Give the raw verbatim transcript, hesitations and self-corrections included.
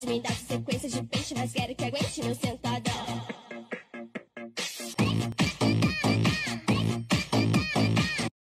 Me dá sequência de peixe, mas quero que aguente meu sentadão.